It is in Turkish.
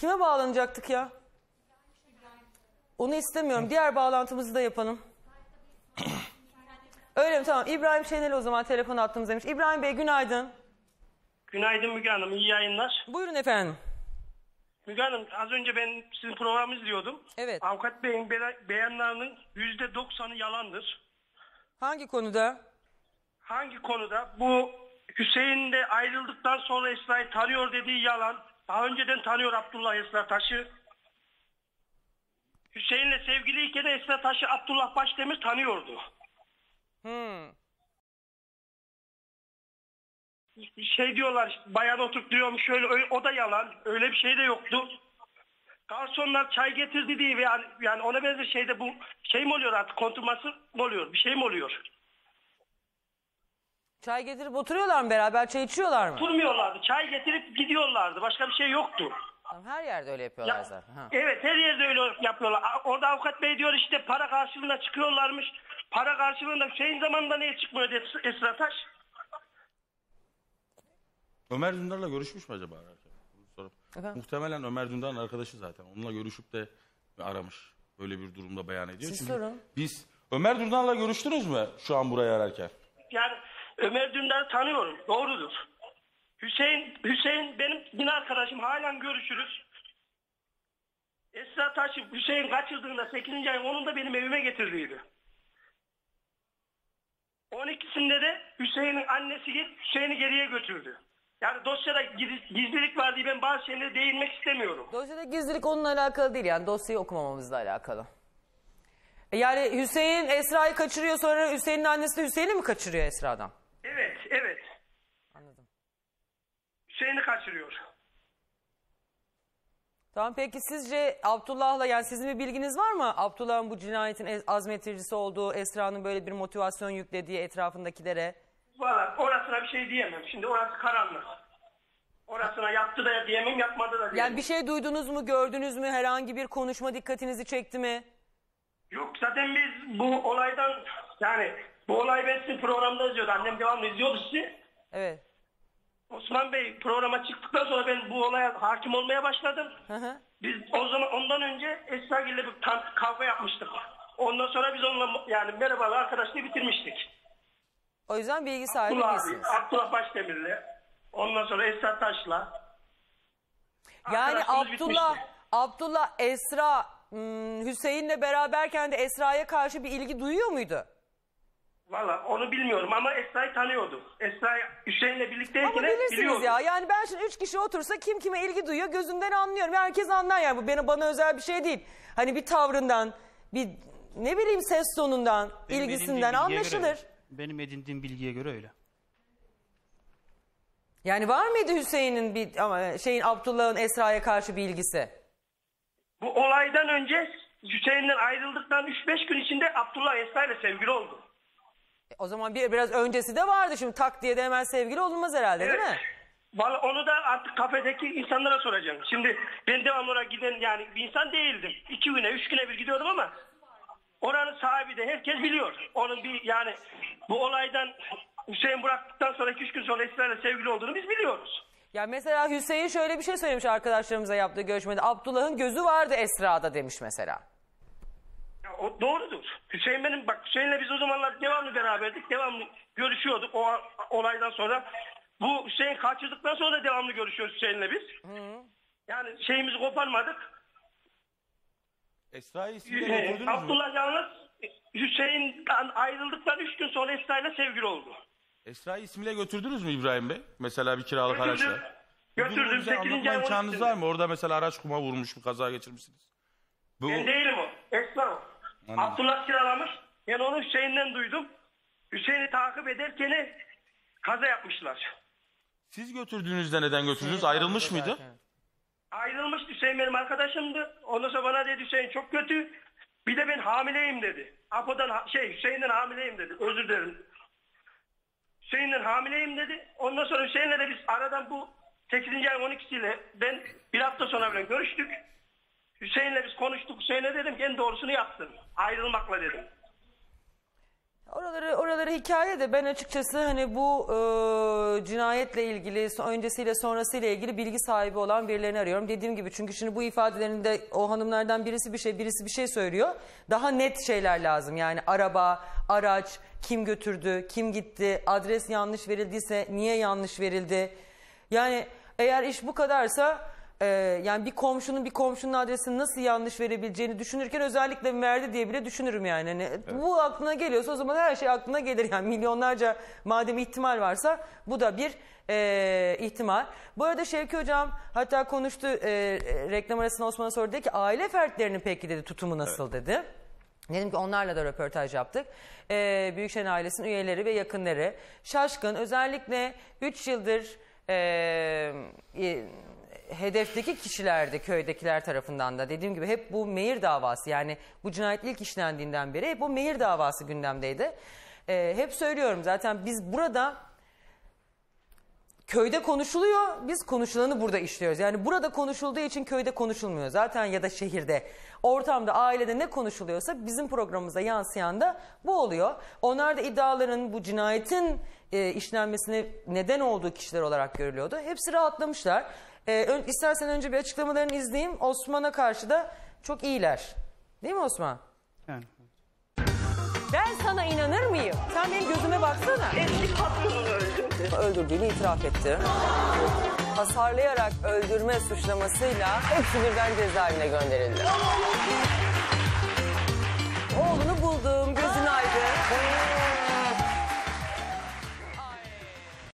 Kime bağlanacaktık ya? Onu istemiyorum. Diğer bağlantımızı da yapalım. Öyle mi? Tamam. İbrahim Şenel o zaman telefon attığımızdaymış. İbrahim Bey günaydın. Günaydın Müge Hanım, iyi yayınlar. Buyurun efendim. Müge Hanım, az önce ben sizin programı izliyordum. Evet. Avukat Bey'in beyanlarının %90'ı yalandır. Hangi konuda? Hangi konuda? Bu Hüseyin de ayrıldıktan sonra Esra'yı tanıyor dediği yalan. Daha önceden tanıyor Abdullah Esra Taş'ı. Hüseyin'le sevgiliyken Esra Taş'ı Abdullah Başdemir tanıyordu. Şey diyorlar işte, bayan oturtluyormuş şöyle, o da yalan. Öyle bir şey de yoktu. Garsonlar çay getirdi diye yani ona benzer şeyde bu şey mi oluyor artık, konturması mı oluyor, bir şey mi oluyor? Çay getirip oturuyorlar mı beraber? Çay içiyorlar mı? Oturmuyorlardı. Çay getirip gidiyorlardı. Başka bir şey yoktu. Tamam, her yerde öyle yapıyorlar zaten. Ha. Evet, her yerde öyle yapıyorlar. Orada avukat bey diyor işte para karşılığında çıkıyorlarmış. Para karşılığında Hüseyin zamanında niye çıkmıyor dedi Esra Taş. Ömer Dündar'la görüşmüş mü acaba ararken? Efendim? Muhtemelen Ömer Dündar'ın arkadaşı zaten. Onunla görüşüp de aramış. Böyle bir durumda beyan ediyor. Siz Çünkü sorun. biz Ömer Dündar'la görüştünüz mü şu an burayı ararken? Yani Ömer Dündar'ı tanıyorum. Doğrudur. Hüseyin benim yine arkadaşım. Halen görüşürüz. Esra Taş'ı Hüseyin kaçırdığında 8. ayın 10'unda benim evime getirdiydi. 12'sinde de Hüseyin'in annesi gelip Hüseyin'i geriye götürdü. Yani dosyada gizlilik var diye ben bazı şeylere değinmek istemiyorum. Dosyada gizlilik onunla alakalı değil, yani dosyayı okumamamızla alakalı. Yani Hüseyin Esra'yı kaçırıyor, sonra Hüseyin'in annesi de Hüseyin'i mi kaçırıyor Esra'dan? Evet. Anladım. Hüseyin'i kaçırıyor. Tamam, peki sizce Abdullah'la, yani sizin bir bilginiz var mı? Abdullah'ın bu cinayetin azmettiricisi olduğu, Esra'nın böyle bir motivasyon yüklediği etrafındakilere. Valla orasına bir şey diyemem. Şimdi orası karanlık. Orasına yaptı da diyemem, yapmadı da diyemem. Yani bir şey duydunuz mu, gördünüz mü? Herhangi bir konuşma dikkatinizi çekti mi? Yok, zaten biz bu olaydan, yani bu olayı ben sizin programda izliyordum. Annem devamlı izliyordu sizi. Evet. Osman Bey programa çıktıktan sonra ben bu olaya hakim olmaya başladım. Hı. Biz o zaman ondan önce Esra ile bir kavga yapmıştık. Ondan sonra biz onunla yani merhabalar arkadaşlığı bitirmiştik. O yüzden bilgi sahibi değilsiniz. Abdullah Başdemir'le. Ondan sonra Esra Taş'la. Yani Arkadaşlığımız bitmişti. Abdullah Esra Hüseyin'le beraberken de Esra'ya karşı bir ilgi duyuyor muydu? Valla onu bilmiyorum ama Esra'yı tanıyordu. Esra Hüseyin'le birlikteyken Ama bilirsiniz biliyordu. ya. Yani ben şimdi 3 kişi otursa kim kime ilgi duyuyor gözünden anlıyorum. Herkes anlar yani. Bu bana özel bir şey değil. Hani bir tavrından, bir ne bileyim ses tonundan, ilgisinden anlaşılır. Benim edindiğim bilgiye göre öyle. Yani var mıydı Hüseyin'in Abdullah'ın Esra'ya karşı bir ilgisi? Bu olaydan önce Hüseyin'den ayrıldıktan 3-5 gün içinde Abdullah Esra ile sevgili oldu. O zaman biraz öncesi de vardı. Şimdi tak diye de hemen sevgili olunmaz herhalde, değil mi? Vallahi onu da artık kafedeki insanlara soracağım. Şimdi ben devamlı oraya giden yani bir insan değildim. 2 güne 3 güne bir gidiyordum ama oranın sahibi de herkes biliyor. Onun bir yani bu olaydan Hüseyin bıraktıktan sonra 2-3 gün sonra Esra ile sevgili olduğunu biz biliyoruz. Ya mesela Hüseyin şöyle bir şey söylemiş arkadaşlarımıza yaptığı görüşmede. Abdullah'ın gözü vardı Esra'da demiş mesela. Ya, o doğrudur. Hüseyin'le biz o zamanlar devamlı beraberdik. Devamlı görüşüyorduk o olaydan sonra. Bu Hüseyin kaçırdıktan sonra da devamlı görüşüyoruz Hüseyin'le biz. Yani şeyimizi koparmadık. Esra'yı ismiyle götürdünüz mü? Abdullah yalnız Hüseyin'den ayrıldıktan 3 gün sonra Esra'yla sevgili oldu. Esra'yı ismiyle götürdünüz mü İbrahim Bey? Mesela bir kiralık araçla. Götürdüm. Bize 8. anlatma ay imkanınız 12'sinde. var mı? Orada mesela araç kuma vurmuş, bir kaza geçirmişsiniz. Bu Ben değilim o. Esra o. Anladım. Abdullah kiralamış. Ben onu Hüseyin'den duydum. Hüseyin'i takip ederken kaza yapmışlar. siz götürdüğünüzde neden götürdünüz? Ayrılmış mıydı? Ayrılmış Hüseyin benim arkadaşımdı. Ondan sonra bana dedi Hüseyin çok kötü. Bir de ben hamileyim dedi. Hüseyin'den hamileyim dedi. Özür dilerim. Hüseyin'den hamileyim dedi. Ondan sonra Hüseyin'le de biz aradan bu 8. ayın 12'siyle ben bir hafta sonra bile görüştük. Hüseyin'le biz konuştuk. Hüseyin'e dedim ki en doğrusunu yaptın. Ayrılmakla dedim. Oraları hikaye de ben açıkçası hani bu cinayetle ilgili öncesiyle sonrasıyla ilgili bilgi sahibi olan birilerini arıyorum. Dediğim gibi çünkü şimdi bu ifadelerinde o hanımlardan birisi bir şey söylüyor. Daha net şeyler lazım. Yani araba, araç, kim götürdü, kim gitti, adres yanlış verildiyse niye yanlış verildi? Yani eğer iş bu kadarsa yani bir komşunun adresini nasıl yanlış verebileceğini düşünürken özellikle verdi diye bile düşünürüm yani. Hani bu aklına geliyorsa o zaman her şey aklına gelir yani milyonlarca madem ihtimal varsa bu da bir ihtimal. Bu arada Şevki Hocam hatta konuştu reklam arasında Osman'a sordu dedi ki aile fertlerinin peki dedi tutumu nasıl dedi. Dedim ki onlarla da röportaj yaptık. Büyükşehir ailesinin üyeleri ve yakınları şaşkın özellikle 3 yıldır hedefteki kişilerde köydekiler tarafından da dediğim gibi hep bu mehir davası yani bu cinayet ilk işlendiğinden beri hep bu mehir davası gündemdeydi. Hep söylüyorum zaten biz burada köyde konuşuluyor biz konuşulanı burada işliyoruz. Yani burada konuşulduğu için köyde konuşulmuyor zaten ya da şehirde ortamda ailede ne konuşuluyorsa bizim programımıza yansıyan da bu oluyor. Onlar da iddiaların bu cinayetin işlenmesine neden olduğu kişiler olarak görülüyordu. Hepsi rahatlamışlar. İstersen önce bir açıklamalarını izleyeyim. Osman'a karşı da çok iyiler. Değil mi Osman? Yani. Ben sana inanır mıyım? Sen benim gözüme baksana. Eski patronunu öldürdü. Öldürdüğünü itiraf etti. Hasarlayarak öldürme suçlamasıyla hepsi birden cezaevine gönderildi. Oğlunu buldu.